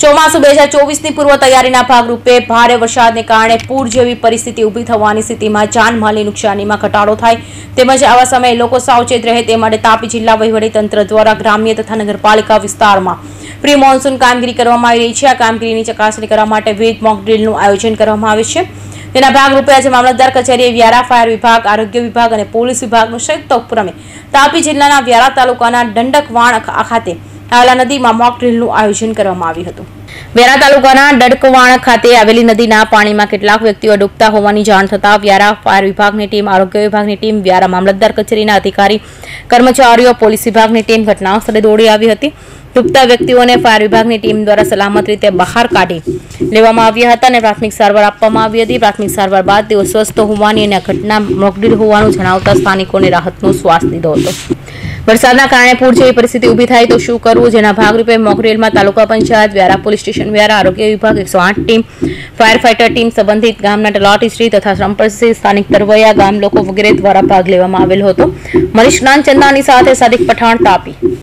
ચોમાસુ 2024ની પૂર્વ તૈયારીના ભાગરૂપે ભારે વરસાદને કારણે પૂર જેવી પરિસ્થિતિ ઊભી થવાની સ્થિતિમાં જાનમાલની નુકસાનીમાં ઘટાડો થાય તેમજ આવા સમયે લોકો સાવચેત રહે તે માટે તાપી જિલ્લા વહીવટીતંત્ર દ્વારા ગ્રામ્ય તથા નગરપાલિકા વિસ્તારમાં પ્રી મોન્સૂન કામગીરી કરવામાં આવી રહી છે। આ કામગીરીની ચકાસણી કરવા માટે વિવિધ મોક ડ્રીલનું આયોજન કરવામાં આવે છે। તેના ભાગરૂપે આજે મામલતદાર કચેરીએ વ્યારા ફાયર વિભાગ, આરોગ્ય વિભાગ અને પોલીસ વિભાગનું સંયુક્ત ઉપક્રમે તાપી જિલ્લાના વ્યારા તાલુકાના ડંડકવાણ ખાતે આવેલા નદીમાં મોક ડ્રીલનું આયોજન કરવામાં આવ્યું હતું। વ્યારા તાલુકાના ડડકવાણ ખાતે આવેલી નદીના પાણીમાં કેટલાક વ્યક્તિઓ ડૂબતા હોવાની જાણ થતા વ્યારા ફાયર વિભાગની ટીમ, આરોગ્ય વિભાગની ટીમ, વ્યારા મામલતદાર કચેરીના અધિકારી કર્મચારીઓ, પોલીસ વિભાગની ટીમ ઘટના સ્થળે દોડી આવી હતી। ડૂબતા વ્યક્તિઓને ફાયર વિભાગની ટીમ દ્વારા સલામત રીતે બહાર કાઢી લેવામાં આવ્યા હતા અને પ્રાથમિક સારવાર આપવામાં આવી હતી। પ્રાથમિક સારવાર બાદ તેઓ સ્વસ્થ હોવાની અને આ ઘટના મોકડ્રીલ હોવાનું જણાવતા સ્થાનિકોને રાહતનો શ્વાસ લીધો હતો। વરસાદના કારણે પૂર જેવી પરિસ્થિતિ ઊભી થાય તો શું કરવું, જેના ભાગરૂપે મોકડ્રીલમાં તાલુકા પંચાયત, વ્યારા પોલીસ સ્ટેશન, વ્યારા આરોગ્ય વિભાગ, 108 ટીમ, ફાયર ફાઈટર ટીમ, સંબંધિત ગામના તલાટીશ્રી તથા સંપર્કશ્રી, સ્થાનિક તરવૈયા, ગામ લોકો વગેરે દ્વારા ભાગ લેવામાં આવેલો હતો। મનીષ જ્ઞાનચંદાની સાથે સાદિક પઠાણ, તાપી।